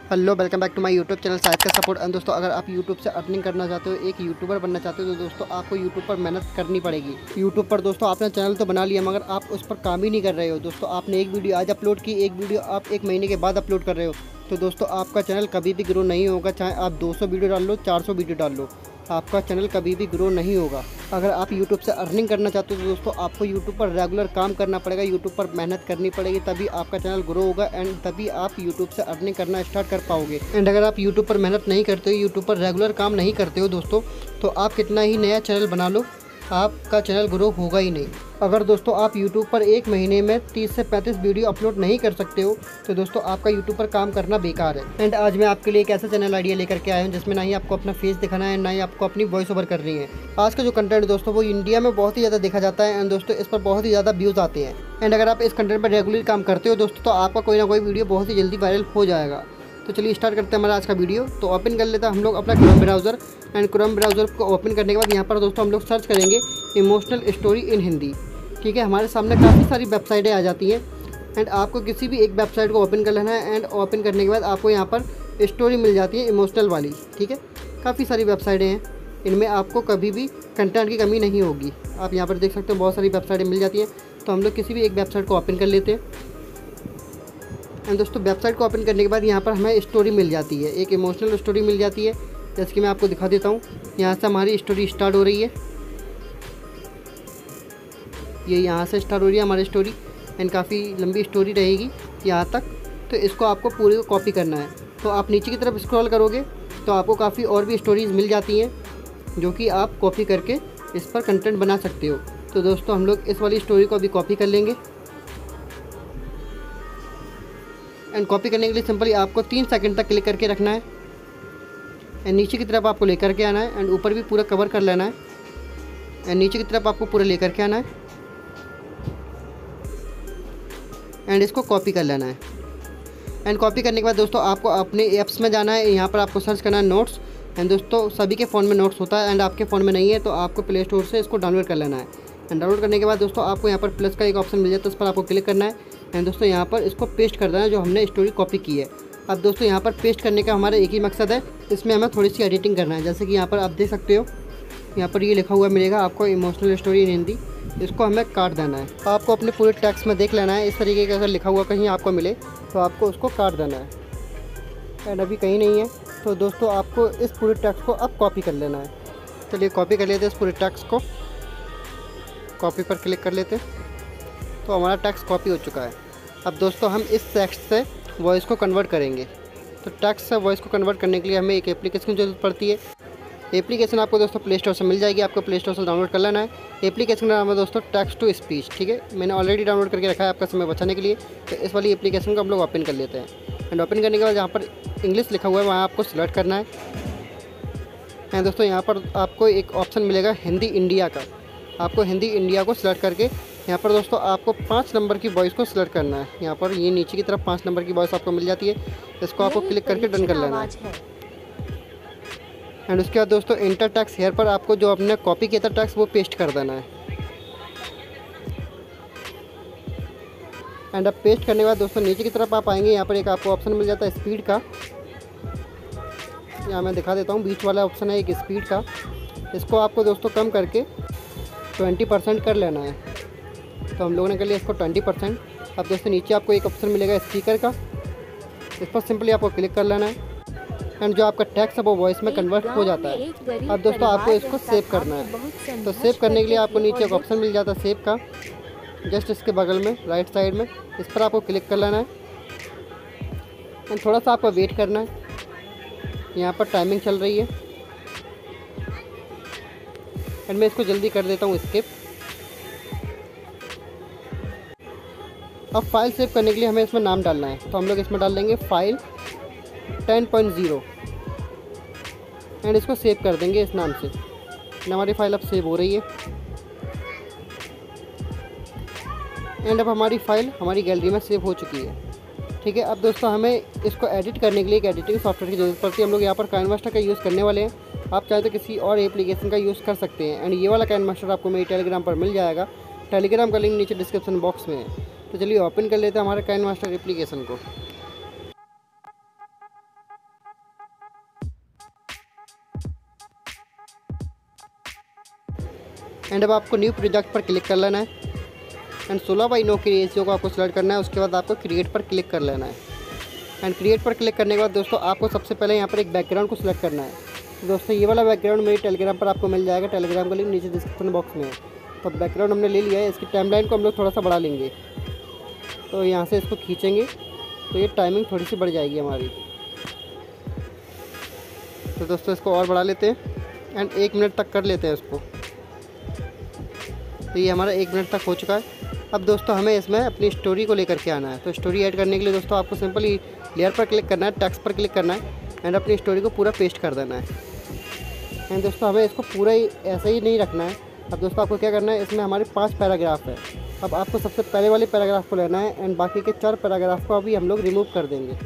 Hello welcome back to my YouTube channel Sahid का support. And दोस्तों, अगर आप यूट्यूब से अर्निंग करना चाहते हो, एक यूट्यूबर बनना चाहते हो, तो दोस्तों आपको यूट्यूब पर मेहनत करनी पड़ेगी। यूट्यूब पर दोस्तों आपने चैनल तो बना लिया, मगर आप उस पर काम ही नहीं कर रहे हो। दोस्तों आपने एक वीडियो आज अपलोड की, एक वीडियो आप 1 महीने के बाद अपलोड कर रहे हो, तो दोस्तों आपका चैनल कभी भी ग्रो नहीं होगा। चाहे आप 200 वीडियो डाल लो, 400 वीडियो डाल लो, आपका चैनल कभी भी ग्रो नहीं होगा। अगर आप यूट्यूब से अर्निंग करना चाहते हो तो दोस्तों आपको यूट्यूब पर रेगुलर काम करना पड़ेगा, यूट्यूब पर मेहनत करनी पड़ेगी, तभी आपका चैनल ग्रो होगा एंड तभी आप यूट्यूब से अर्निंग करना स्टार्ट कर पाओगे। एंड अगर आप यूट्यूब पर मेहनत नहीं करते हो, यूट्यूब पर रेगुलर काम नहीं करते हो दोस्तों, तो आप कितना ही नया चैनल बना लो, आपका चैनल ग्रो होगा ही नहीं। अगर दोस्तों आप YouTube पर 1 महीने में 30 से 35 वीडियो अपलोड नहीं कर सकते हो, तो दोस्तों आपका YouTube पर काम करना बेकार है। एंड आज मैं आपके लिए एक ऐसा चैनल आइडिया लेकर के आया हूँ जिसमें ना ही आपको अपना फेस दिखाना है, ना ही आपको अपनी वॉइस ओवर करनी है। आज का जो कंटेंट दोस्तों वो इंडिया में बहुत ही ज़्यादा देखा जाता है एंड दोस्तों इस पर बहुत ही ज़्यादा व्यूज़ आते हैं। एंड अगर आप इस कंटेंट पर रेगुलर काम करते हो दोस्तों, तो आपका कोई ना कोई वीडियो बहुत ही जल्दी वायरल हो जाएगा। तो चलिए स्टार्ट करते हैं हमारा आज का वीडियो। तो ओपन कर लेते हैं हम लोग अपना Chrome browser. And Chrome browser को ओपन करने के बाद यहाँ पर दोस्तों हम लोग सर्च करेंगे इमोशनल स्टोरी इन हिंदी। ठीक है, हमारे सामने काफ़ी सारी वेबसाइटें आ जाती हैं एंड आपको किसी भी एक वेबसाइट को ओपन कर लेना है। एंड ओपन करने के बाद आपको यहाँ पर स्टोरी मिल जाती है इमोशनल वाली। ठीक है, काफ़ी सारी वेबसाइटें हैं, इनमें आपको कभी भी कंटेंट की कमी नहीं होगी। आप यहाँ पर देख सकते हो बहुत सारी वेबसाइटें मिल जाती हैं। तो हम लोग किसी भी एक वेबसाइट को ओपन कर लेते हैं। एंड दोस्तों वेबसाइट को ओपन करने के बाद यहाँ पर हमें स्टोरी मिल जाती है, एक इमोशनल स्टोरी मिल जाती है, जैसे कि मैं आपको दिखा देता हूँ। यहाँ से हमारी स्टोरी स्टार्ट हो रही है, ये यहाँ से स्टार्ट हो रही है हमारी स्टोरी एंड काफ़ी लंबी स्टोरी रहेगी यहाँ तक। तो इसको आपको पूरे को कॉपी करना है। तो आप नीचे की तरफ स्क्रॉल करोगे तो आपको काफ़ी और भी स्टोरीज़ मिल जाती हैं जो कि आप कॉपी करके इस पर कंटेंट बना सकते हो। तो दोस्तों हम लोग इस वाली स्टोरी को अभी कॉपी कर लेंगे। एंड कॉपी करने के लिए सिंपली आपको 3 सेकंड तक क्लिक करके रखना है एंड नीचे की तरफ आपको लेकर के आना है एंड ऊपर भी पूरा कवर कर लेना है एंड नीचे की तरफ आपको पूरा लेकर के आना है एंड इसको कॉपी कर लेना है। एंड कॉपी करने के बाद दोस्तों आपको अपने ऐप्स में जाना है, यहाँ पर आपको सर्च करना है नोट्स। एंड दोस्तों सभी के फ़ोन में नोट्स होता है एंड आपके फ़ोन में नहीं है तो आपको प्ले स्टोर से इसको डाउनलोड कर लेना है। एंड डाउनलोड करने के बाद दोस्तों आपको यहाँ पर प्लस का एक ऑप्शन मिल जाता है, उस पर आपको क्लिक करना है एंड दोस्तों यहाँ पर इसको पेस्ट कर देना है जो हमने स्टोरी कॉपी की है। अब दोस्तों यहाँ पर पेस्ट करने का हमारा एक ही मकसद है, इसमें हमें थोड़ी सी एडिटिंग करना है। जैसे कि यहाँ पर आप देख सकते हो, यहाँ पर ये लिखा हुआ मिलेगा आपको इमोशनल स्टोरी इन हिंदी, इसको हमें काट देना है। आपको अपने पूरे टेक्स्ट में देख लेना है, इस तरीके का अगर लिखा हुआ कहीं आपको मिले तो आपको उसको काट देना है। एंड अभी कहीं नहीं है तो दोस्तों आपको इस पूरे टेक्स्ट को अब कॉपी कर लेना है। चलिए कॉपी कर लेते हैं इस पूरे टेक्स्ट को, कॉपी पर क्लिक कर लेते हैं। तो हमारा टेक्स्ट कॉपी हो चुका है। अब दोस्तों हम इस टेक्स्ट से वॉइस को कन्वर्ट करेंगे। तो टेक्स्ट से वॉइस को कन्वर्ट करने के लिए हमें एक एप्लीकेशन की ज़रूरत पड़ती है। एप्लीकेशन आपको दोस्तों प्ले स्टोर से मिल जाएगी, आपको प्ले स्टोर से डाउनलोड कर लेना है। एप्लीकेशन का नाम है दोस्तों टेक्स्ट टू स्पीच। ठीक है, मैंने ऑलरेडी डाउनलोड करके रखा है आपका समय बचाने के लिए। तो इस वाली एप्लीकेशन को हम लोग ओपन कर लेते हैं एंड ओपन करने के बाद जहाँ पर इंग्लिश लिखा हुआ है वहाँ आपको सिलेक्ट करना है। एंड दोस्तों यहाँ पर आपको एक ऑप्शन मिलेगा हिंदी इंडिया का, आपको हिंदी इंडिया को सिलेक्ट करके यहाँ पर दोस्तों आपको 5 नंबर की वॉइस को सिलेक्ट करना है। यहाँ पर ये नीचे की तरफ 5 नंबर की वॉइस आपको मिल जाती है, इसको आपको क्लिक करके डन कर लेना है। एंड उसके बाद दोस्तों इंटर टेक्स्ट हेयर पर आपको जो आपने कॉपी किया था टेक्स्ट वो पेस्ट कर देना है। एंड अब पेस्ट करने के बाद दोस्तों नीचे की तरफ आप आएंगे, यहाँ पर एक आपको ऑप्शन मिल जाता है स्पीड का, यहाँ मैं दिखा देता हूँ, बीच वाला ऑप्शन है एक स्पीड का, इसको आपको दोस्तों कम करके 20% कर लेना है। तो हम लोगों ने कर लिया इसको 20%। अब दोस्तों नीचे आपको एक ऑप्शन मिलेगा स्पीकर का, इस पर सिंपली आपको क्लिक कर लेना है एंड जो आपका टेक्स्ट है वो वॉइस में कन्वर्ट हो जाता है। अब दोस्तों आपको इसको सेव करना है। तो सेव करने के लिए आपको नीचे एक ऑप्शन मिल जाता है सेव का, जस्ट इसके बगल में राइट साइड में, इस पर आपको क्लिक कर लेना है एंड थोड़ा सा आपको वेट करना है। यहाँ पर टाइमिंग चल रही है एंड मैं इसको जल्दी कर देता हूँ स्किप। अब फाइल सेव करने के लिए हमें इसमें नाम डालना है, तो हम लोग इसमें डाल देंगे फाइल 10.0 एंड इसको सेव कर देंगे इस नाम से। हमारी फाइल अब सेव हो रही है एंड अब हमारी फ़ाइल हमारी गैलरी में सेव हो चुकी है। ठीक है, अब दोस्तों हमें इसको एडिट करने के लिए एक एडिटिंग सॉफ्टवेयर की ज़रूरत पड़ती है। हम लोग यहाँ पर काइनमास्टर का यूज़ करने वाले हैं, आप चाहे तो किसी और एप्लीकेशन का यूज़ कर सकते हैं। एंड ये वाला काइनमास्टर आपको मेरी टेलीग्राम पर मिल जाएगा, टेलीग्राम का लिंक नीचे डिस्क्रिप्शन बॉक्स में है। तो चलिए ओपन कर लेते हैं हमारे काइनमास्टर एप्लीकेशन को। एंड अब आपको न्यू प्रोजेक्ट पर क्लिक कर लेना है एंड 16:9 की रेशियो को आपको सेलेक्ट करना है। उसके बाद आपको क्रिएट पर क्लिक कर लेना है एंड क्रिएट पर क्लिक करने के बाद दोस्तों आपको सबसे पहले यहाँ पर एक बैकग्राउंड को सिलेक्ट करना है। तो दोस्तों ये वाला बैकग्राउंड मेरे टेलीग्राम पर आपको मिल जाएगा, टेलीग्राम का लिंक नीचे डिस्क्रिप्शन बॉक्स में है। तो बैकग्राउंड हमने ले लिया है, इसकी टाइमलाइन को हम लोग थोड़ा सा बढ़ा लेंगे। तो यहाँ से इसको खींचेंगे तो ये टाइमिंग थोड़ी सी बढ़ जाएगी हमारी। तो दोस्तों इसको और बढ़ा लेते हैं एंड 1 मिनट तक कर लेते हैं इसको। तो ये हमारा 1 मिनट तक हो चुका है। अब दोस्तों हमें इसमें अपनी स्टोरी को लेकर के आना है। तो स्टोरी ऐड करने के लिए दोस्तों आपको सिंपली लेयर पर क्लिक करना है, टेक्स्ट पर क्लिक करना है एंड अपनी स्टोरी को पूरा पेस्ट कर देना है। एंड दोस्तों हमें इसको पूरा ही ऐसे ही नहीं रखना है। अब दोस्तों आपको क्या करना है, इसमें हमारे 5 पैराग्राफ है। अब आपको सबसे पहले वाले पैराग्राफ को लेना है एंड बाकी के 4 पैराग्राफ को अभी हम लोग रिमूव कर देंगे।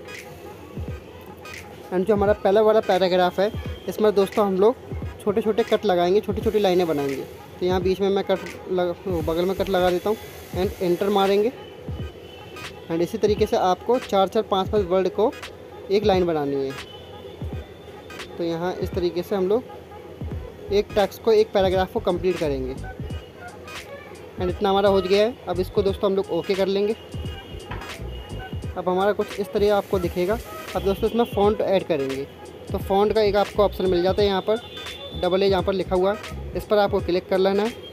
एंड जो हमारा पहला वाला पैराग्राफ है इसमें दोस्तों हम लोग छोटे छोटे कट लगाएंगे, छोटी छोटी लाइनें बनाएंगे। तो यहाँ बीच में मैं बगल में कट लगा देता हूँ एंड एंटर मारेंगे। एंड इसी तरीके से आपको 4-4, 5-5 वर्ड को एक लाइन बनानी है। तो यहाँ इस तरीके से हम लोग एक टेक्स्ट को, एक पैराग्राफ को कंप्लीट करेंगे। एंड इतना हमारा हो गया है। अब इसको दोस्तों हम लोग ओके कर लेंगे। अब हमारा कुछ इस तरह आपको दिखेगा। अब दोस्तों इसमें फ़ॉन्ट ऐड करेंगे। तो फ़ॉन्ट का एक आपको ऑप्शन मिल जाता है, यहाँ पर डबल ए यहाँ पर लिखा हुआ है, इस पर आपको क्लिक कर लेना है।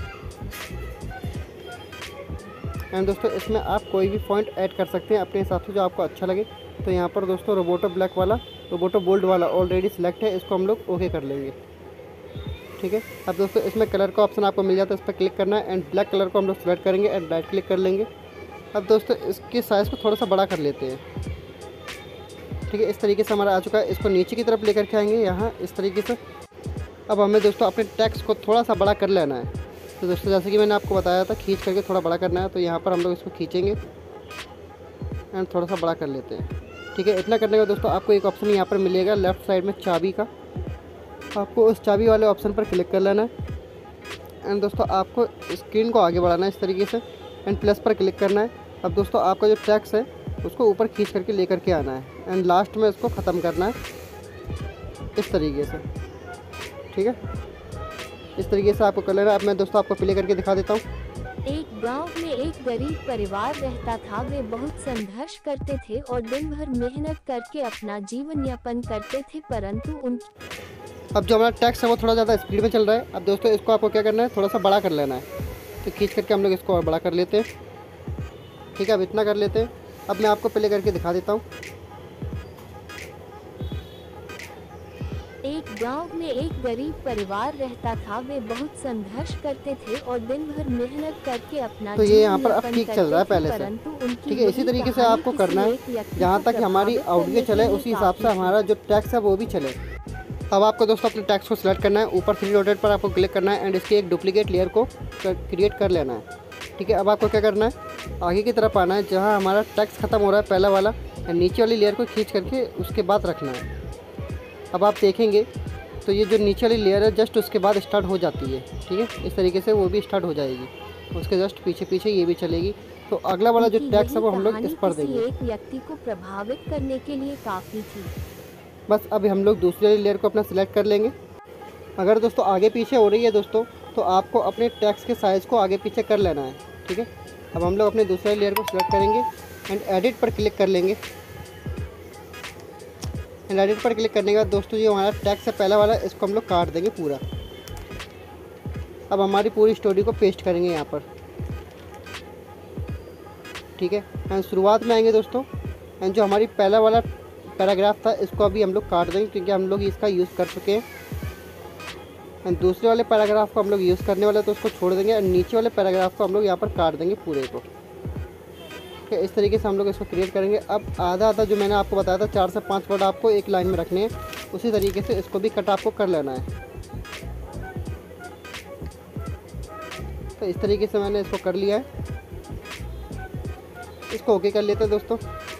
एंड दोस्तों इसमें आप कोई भी फ़ॉन्ट ऐड कर सकते हैं अपने हिसाब से जो आपको अच्छा लगे। तो यहाँ पर दोस्तों रोबोटो ब्लैक वाला, रोबोटो बोल्ड वाला ऑलरेडी सिलेक्ट है, इसको हम लोग ओके कर लेंगे। ठीक है। अब दोस्तों इसमें कलर का ऑप्शन आपको मिल जाता है, इस पर क्लिक करना है एंड ब्लैक कलर को हम लोग सेलेक्ट करेंगे एंड राइट क्लिक कर लेंगे। अब दोस्तों इसके साइज़ को थोड़ा सा बड़ा कर लेते हैं। ठीक है, इस तरीके से हमारा आ चुका है। इसको नीचे की तरफ लेकर के आएंगे यहाँ इस तरीके से। अब हमें दोस्तों अपने टेक्स्ट को थोड़ा सा बड़ा कर लेना है। तो दोस्तों जैसे कि मैंने आपको बताया था, खींच करके थोड़ा बड़ा करना है। तो यहाँ पर हम लोग इसको खींचेंगे एंड थोड़ा सा बड़ा कर लेते हैं। ठीक है, इतना करने के बाद दोस्तों आपको एक ऑप्शन यहाँ पर मिलेगा लेफ़्ट साइड में चाबी का। आपको उस चाबी वाले ऑप्शन पर क्लिक कर लेना है एंड दोस्तों आपको स्क्रीन को आगे बढ़ाना है इस तरीके से एंड प्लस पर क्लिक करना है। अब दोस्तों आपका जो टेक्स्ट है उसको ऊपर खींच करके लेकर के आना है एंड लास्ट में इसको ख़त्म करना है इस तरीके से। ठीक है, इस तरीके से आपको कर लेना है। अब मैं दोस्तों आपको प्ले करके दिखा देता हूँ। एक गांव में एक गरीब परिवार रहता था। वे बहुत संघर्ष करते थे और दिन भर मेहनत करके अपना जीवन यापन करते थे, परंतु अब जो हमारा टेक्स्ट है वो थोड़ा ज़्यादा स्पीड में चल रहा है। अब दोस्तों इसको आपको क्या करना है, थोड़ा सा बड़ा कर लेना है। तो खींच करके हम लोग इसको और बड़ा कर लेते हैं। ठीक है, अब इतना कर लेते हैं। अब मैं आपको प्ले करके दिखा देता हूँ। एक गांव में एक गरीब परिवार रहता था। वे बहुत संघर्ष करते थे और दिन भर मेहनत करके अपना तो ये यहाँ पर अब ठीक चल रहा है पहले से। परंतु ठीक है, इसी तरीके से आपको करना है जहाँ तक हमारी ऑडियो चले उसी हिसाब से हमारा जो टेक्स्ट है वो भी चले। अब आपको दोस्तों अपने टेक्स्ट को सिलेक्ट करना है, ऊपर 3 डॉटेड पर आपको क्लिक करना है एंड इसकी एक डुप्लीकेट लेयर को क्रिएट कर लेना है। ठीक है, अब आपको क्या करना है, आगे की तरफ आना है जहाँ हमारा टेक्स्ट ख़त्म हो रहा है पहला वाला, एंड नीचे वाली लेयर को खींच करके उसके बाद रखना है। अब आप देखेंगे तो ये जो नीचे वाली लेयर है जस्ट उसके बाद स्टार्ट हो जाती है। ठीक है, इस तरीके से वो भी स्टार्ट हो जाएगी, उसके जस्ट पीछे पीछे ये भी चलेगी। तो अगला वाला जो टेक्स्ट है वो हम लोग इस पर देंगे। एक व्यक्ति को प्रभावित करने के लिए काफ़ी थी। बस अभी हम लोग दूसरी वाली लेयर को अपना सिलेक्ट कर लेंगे। अगर दोस्तों आगे पीछे हो रही है दोस्तों तो आपको अपने टेक्स्ट के साइज़ को आगे पीछे कर लेना है। ठीक है, अब हम लोग अपने दूसरे लेयर को सिलेक्ट करेंगे एंड एडिट पर क्लिक कर लेंगे। एंड एडिट पर क्लिक करने के बाद दोस्तों जो हमारा टेक्स्ट है पहला वाला, इसको हम लोग काट देंगे पूरा। अब हमारी पूरी स्टोरी को पेस्ट करेंगे यहाँ पर। ठीक है, एंड शुरुआत में आएंगे दोस्तों एंड जो हमारी पहला वाला पैराग्राफ था इसको अभी हम लोग काट देंगे क्योंकि हम लोग इसका यूज़ कर चुके हैं। एंड दूसरे वाले पैराग्राफ को हम लोग यूज़ करने वाले तो उसको छोड़ देंगे और नीचे वाले पैराग्राफ को हम लोग यहाँ पर काट देंगे पूरे को। ठीक है, इस तरीके से हम लोग इसको क्रिएट करेंगे। अब आधा आधा जो मैंने आपको बताया था 4 से 5 वर्ड आपको एक लाइन में रखने हैं, उसी तरीके से इसको भी कट आपको कर लेना है। तो इस तरीके से मैंने इसको कर लिया है, इसको ओके कर लेते हैं दोस्तों।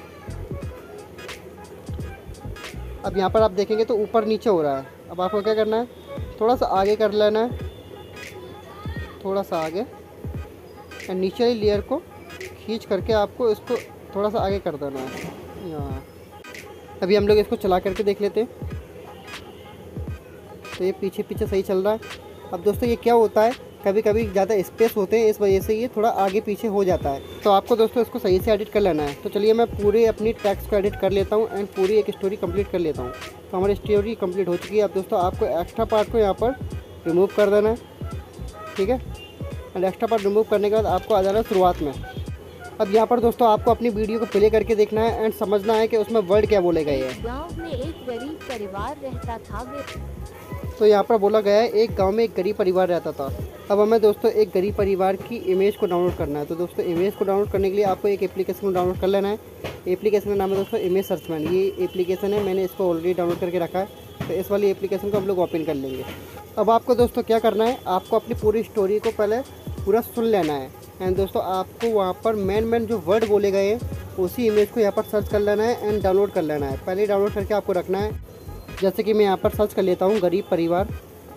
अब यहाँ पर आप देखेंगे तो ऊपर नीचे हो रहा है। अब आपको क्या करना है, थोड़ा सा आगे कर लेना है, थोड़ा सा आगे, और नीचे वाली लेयर को खींच करके आपको इसको थोड़ा सा आगे कर देना है यहाँ। अभी हम लोग इसको चला करके देख लेते हैं। तो ये पीछे पीछे सही चल रहा है। अब दोस्तों ये क्या होता है, कभी कभी ज़्यादा स्पेस होते हैं, इस वजह से ये थोड़ा आगे पीछे हो जाता है। तो आपको दोस्तों इसको सही से एडिट कर लेना है। तो चलिए मैं पूरे अपनी टेक्स्ट को एडिट कर लेता हूँ एंड पूरी एक स्टोरी कंप्लीट कर लेता हूँ। तो हमारी स्टोरी कंप्लीट हो चुकी है। अब दोस्तों आपको एक्स्ट्रा पार्ट को यहाँ पर रिमूव कर देना है, ठीक है। एंड एक्स्ट्रा पार्ट रिमूव करने के बाद आपको आ जाना है शुरुआत में। अब यहाँ पर दोस्तों आपको अपनी वीडियो को प्ले करके देखना है एंड समझना है कि उसमें वर्ड क्या बोले गए हैं। गांव में एक गरीब परिवार रहता था। तो यहाँ पर बोला गया है एक गांव में एक गरीब परिवार रहता था। अब हमें दोस्तों एक गरीब परिवार की इमेज को डाउनलोड करना है। तो दोस्तों इमेज को डाउनलोड करने के लिए आपको एक एप्लीकेशन को डाउनलोड कर लेना है। एप्लीकेशन का नाम है दोस्तों इमेज सर्चमैन। ये एप्लीकेशन है, मैंने इसको ऑलरेडी डाउनलोड करके रखा है। तो इस वाली एप्लीकेशन को हम लोग ओपन कर लेंगे। अब आपको दोस्तों क्या करना है, आपको अपनी पूरी स्टोरी को पहले पूरा सुन लेना है एंड दोस्तों आपको वहाँ पर मेन जो वर्ड बोले गए हैं उसी इमेज को यहाँ पर सर्च कर लेना है एंड डाउनलोड कर लेना है। पहले डाउनलोड करके आपको रखना है। जैसे कि मैं यहाँ पर सर्च कर लेता हूँ गरीब परिवार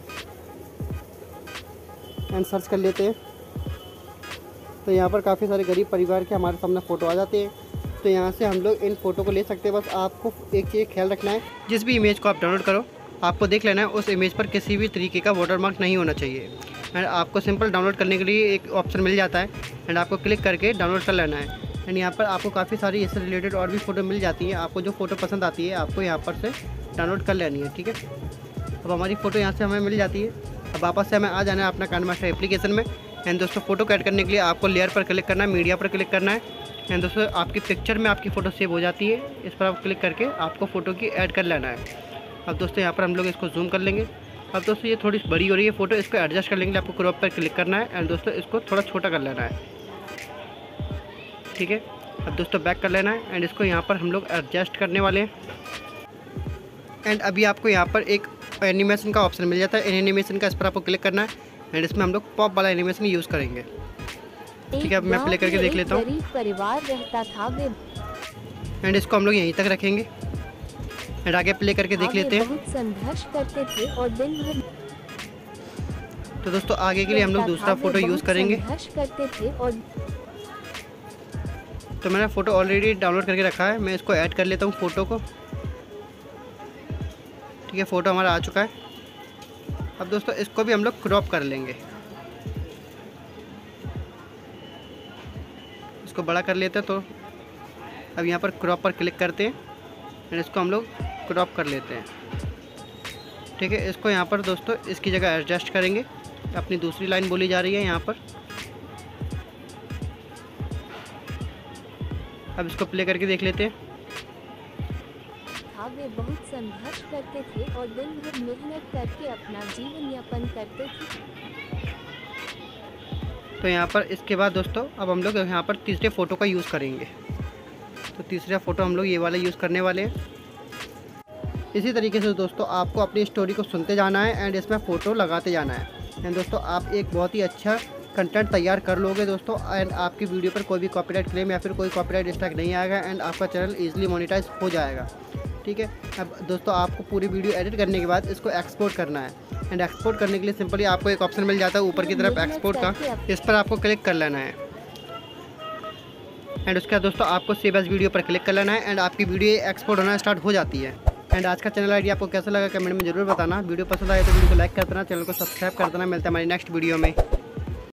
एंड सर्च कर लेते हैं। तो यहाँ पर काफ़ी सारे गरीब परिवार के हमारे सामने फ़ोटो आ जाते हैं। तो यहाँ से हम लोग इन फ़ोटो को ले सकते हैं। बस आपको एक चीज़ ख्याल रखना है, जिस भी इमेज को आप डाउनलोड करो आपको देख लेना है उस इमेज पर किसी भी तरीके का वाटरमार्क नहीं होना चाहिए। एंड आपको सिंपल डाउनलोड करने के लिए एक ऑप्शन मिल जाता है एंड आपको क्लिक करके डाउनलोड कर लेना है। एंड यहाँ पर आपको काफ़ी सारी इससे रिलेटेड और भी फ़ोटो मिल जाती हैं। आपको जो फ़ोटो पसंद आती है आपको यहाँ पर से डाउनलोड कर लेनी है, ठीक है। अब हमारी फ़ोटो यहाँ से हमें मिल जाती है। अब वापस से हमें आ जाना है अपना काइनमास्टर एप्लीकेशन में। एंड दोस्तों फ़ोटो को ऐड करने के लिए आपको लेयर पर क्लिक करना है, मीडिया पर क्लिक करना है। एंड दोस्तों आपकी पिक्चर में आपकी फ़ोटो सेव हो जाती है। इस पर आप क्लिक करके आपको फ़ोटो की ऐड कर लेना है। अब दोस्तों यहाँ पर हम लोग इसको जूम कर लेंगे। अब दोस्तों ये थोड़ी बड़ी हो रही है फ़ोटो, इसको एडजस्ट कर लेंगे। आपको क्रॉप पर क्लिक करना है एंड दोस्तों इसको थोड़ा छोटा कर लेना है, ठीक है। अब दोस्तों बैक कर लेना है एंड इसको यहाँ पर हम लोग एडजस्ट करने वाले हैं। एंड अभी आपको यहाँ पर एक एनिमेशन का ऑप्शन मिल जाता है। एनिमेशन का इस पर आपको क्लिक करना है एंड इसमें हम लोग पॉप वाला एनिमेशन यूज़ करेंगे, ठीक है। अब मैं प्ले करके देख लेता हूँ। गरीब परिवार रहता था एंड इसको हम लोग यहीं तक रखेंगे एंड आगे प्ले करके देख लेते हैं। बहुत संघर्ष करते थे और दिन भर। तो दोस्तों आगे के लिए हम लोग दूसरा फ़ोटो यूज़ करेंगे। संघर्ष करते थे और तो मैंने फ़ोटो ऑलरेडी डाउनलोड करके रखा है, मैं इसको ऐड कर लेता हूँ फ़ोटो को, ठीक है। फ़ोटो हमारा आ चुका है। अब दोस्तों इसको भी हम लोग क्रॉप कर लेंगे, इसको बड़ा कर लेते हैं। तो अब यहाँ पर क्रॉप पर क्लिक करते हैं एंड इसको हम लोग क्रॉप कर लेते हैं, ठीक है। इसको यहाँ पर दोस्तों इसकी जगह एडजस्ट करेंगे। अपनी दूसरी लाइन बोली जा रही है यहाँ पर। अब इसको प्ले करके देख लेते हैं। वे बहुत संघर्ष करते थे और दिन भर मेहनत करके अपना जीवन यापन करते थे। तो यहाँ पर इसके बाद दोस्तों अब हम लोग यहाँ पर तीसरे फ़ोटो का यूज़ करेंगे। तो तीसरा फ़ोटो हम लोग ये वाला यूज़ करने वाले हैं। इसी तरीके से दोस्तों आपको अपनी स्टोरी को सुनते जाना है एंड इसमें फ़ोटो लगाते जाना है। एंड दोस्तों आप एक बहुत ही अच्छा कंटेंट तैयार कर लोगे दोस्तों। एंड आपकी वीडियो पर कोई भी कॉपीराइट क्लेम या फिर कोई कॉपीराइट स्ट्राइक नहीं आएगा एंड आपका चैनल ईजिली मोनेटाइज हो जाएगा, ठीक है। अब दोस्तों आपको पूरी वीडियो एडिट करने के बाद इसको एक्सपोर्ट करना है। एंड एक्सपोर्ट करने के लिए सिंपली आपको एक ऑप्शन मिल जाता है ऊपर की तरफ एक्सपोर्ट का, इस पर आपको क्लिक कर लेना है। एंड उसके बाद दोस्तों आपको सेव एज वीडियो पर क्लिक कर लेना है एंड आपकी वीडियो एक्सपोर्ट होना स्टार्ट हो जाती है। एंड आज का चैनल आईडी आपको कैसा लगा कमेंट में जरूर बताना। वीडियो पसंद आए तो वीडियो को लाइक कर देना, चैनल को सब्सक्राइब कर देना। मिलते हैं हमारी नेक्स्ट वीडियो में।